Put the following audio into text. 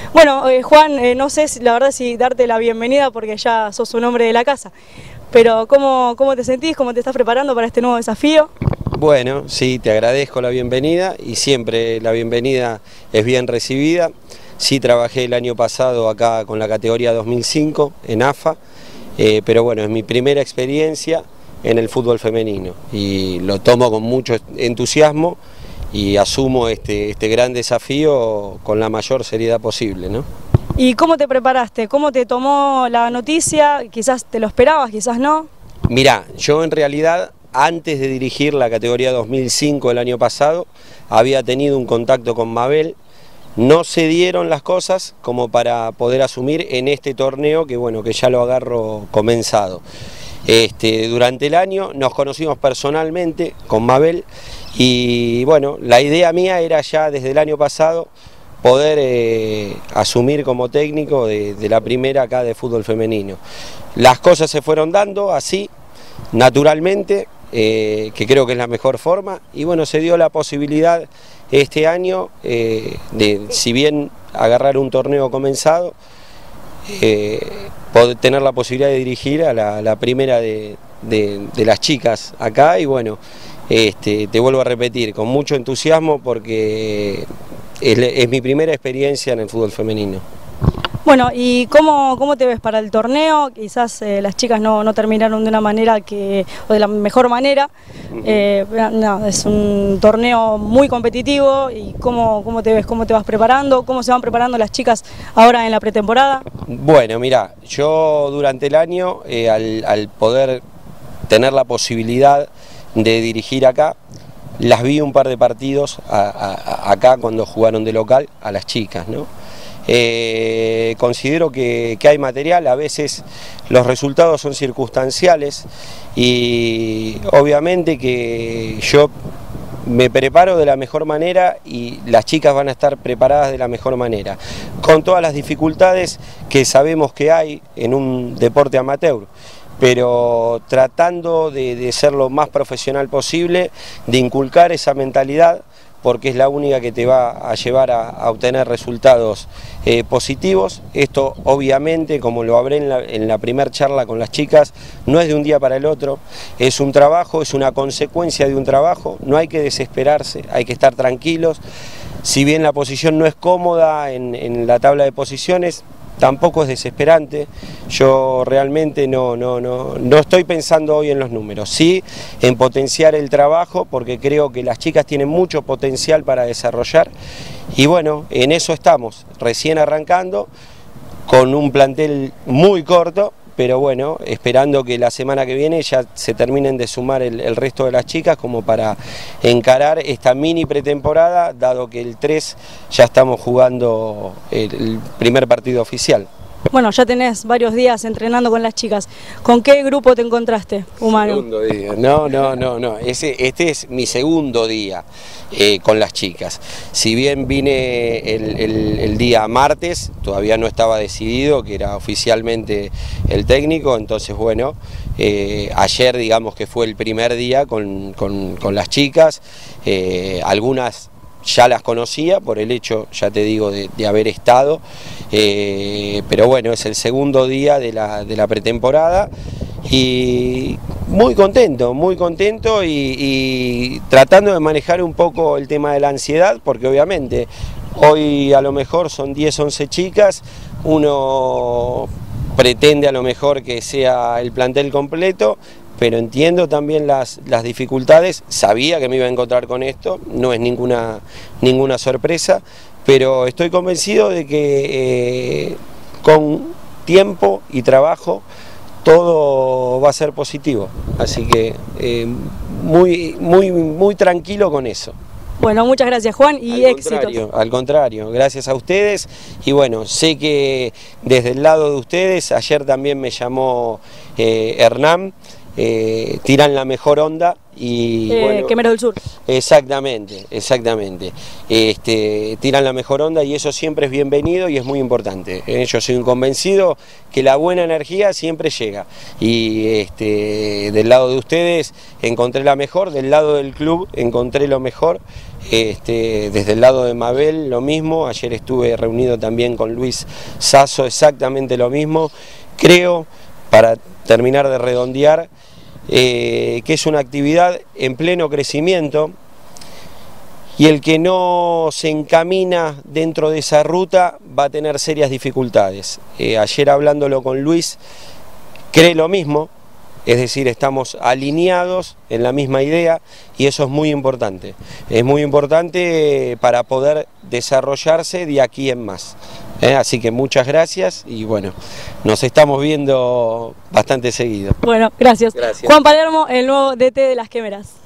Bueno, Juan, no sé la verdad si darte la bienvenida porque ya sos un hombre de la casa, pero ¿cómo te sentís? ¿Cómo te estás preparando para este nuevo desafío? Bueno, sí, te agradezco la bienvenida y siempre la bienvenida es bien recibida. Sí, trabajé el año pasado acá con la categoría 2005 en AFA, pero bueno, es mi primera experiencia en el fútbol femenino y lo tomo con mucho entusiasmo y asumo este gran desafío con la mayor seriedad posible, ¿no? ¿Y cómo te preparaste? ¿Cómo te tomó la noticia? Quizás te lo esperabas, quizás no. Mirá, yo en realidad antes de dirigir la categoría 2005 el año pasado había tenido un contacto con Mabel. No se dieron las cosas como para poder asumir en este torneo que bueno, que ya lo agarro comenzado. Durante el año nos conocimos personalmente con Mabel y bueno, la idea mía era ya desde el año pasado poder asumir como técnico de la primera acá de fútbol femenino. Las cosas se fueron dando así, naturalmente, que creo que es la mejor forma y bueno, se dio la posibilidad este año de, si bien agarrar un torneo comenzado, poder tener la posibilidad de dirigir a la primera de las chicas acá y bueno, te vuelvo a repetir, con mucho entusiasmo porque es mi primera experiencia en el fútbol femenino. Bueno, ¿y cómo te ves para el torneo? Quizás las chicas no terminaron de una manera o de la mejor manera. No, es un torneo muy competitivo y ¿cómo te ves? ¿Cómo te vas preparando? ¿Cómo se van preparando las chicas ahora en la pretemporada? Bueno, mirá, yo durante el año, al poder tener la posibilidad de dirigir acá, las vi un par de partidos acá cuando jugaron de local a las chicas, ¿no? Considero que hay material, a veces los resultados son circunstanciales y obviamente que yo me preparo de la mejor manera y las chicas van a estar preparadas de la mejor manera, con todas las dificultades que sabemos que hay en un deporte amateur, pero tratando de ser lo más profesional posible, de inculcar esa mentalidad, porque es la única que te va a llevar a obtener resultados positivos. Esto obviamente, como lo hablé en la primera charla con las chicas, no es de un día para el otro, es un trabajo, es una consecuencia de un trabajo, no hay que desesperarse, hay que estar tranquilos. Si bien la posición no es cómoda en la tabla de posiciones, tampoco es desesperante. Yo realmente no estoy pensando hoy en los números, sí en potenciar el trabajo porque creo que las chicas tienen mucho potencial para desarrollar y bueno, en eso estamos, recién arrancando con un plantel muy corto, pero bueno, esperando que la semana que viene ya se terminen de sumar el resto de las chicas como para encarar esta mini pretemporada, dado que el 3 ya estamos jugando el primer partido oficial. Bueno, ya tenés varios días entrenando con las chicas. ¿Con qué grupo te encontraste, Humano? Segundo día. No. Este es mi segundo día con las chicas. Si bien vine el día martes, todavía no estaba decidido que era oficialmente el técnico, entonces bueno, ayer digamos que fue el primer día con las chicas, algunas ya las conocía por el hecho, ya te digo, de haber estado, pero bueno, es el segundo día de la pretemporada y muy contento y tratando de manejar un poco el tema de la ansiedad, porque obviamente hoy a lo mejor son 10, 11 chicas, uno pretende a lo mejor que sea el plantel completo, pero entiendo también las dificultades, sabía que me iba a encontrar con esto, no es ninguna sorpresa, pero estoy convencido de que con tiempo y trabajo todo va a ser positivo, así que muy tranquilo con eso. Bueno, muchas gracias Juan y éxitos. Al contrario, gracias a ustedes y bueno, sé que desde el lado de ustedes, ayer también me llamó Hernán tiran la mejor onda y bueno, Quemeros del Sur. Exactamente, exactamente. Tiran la mejor onda y eso siempre es bienvenido y es muy importante. Yo soy un convencido que la buena energía siempre llega y del lado de ustedes encontré la mejor, del lado del club encontré lo mejor. Desde el lado de Mabel lo mismo, ayer estuve reunido también con Luis Sasso, exactamente lo mismo. Creo, para terminar de redondear, que es una actividad en pleno crecimiento y el que no se encamina dentro de esa ruta va a tener serias dificultades. Ayer hablándolo con Luis, cree lo mismo. Es decir, estamos alineados en la misma idea y eso es muy importante. Es muy importante para poder desarrollarse de aquí en más. Así que muchas gracias y bueno, nos estamos viendo bastante seguido. Bueno, gracias. Gracias. Juan Palermo, el nuevo DT de las Quemeras.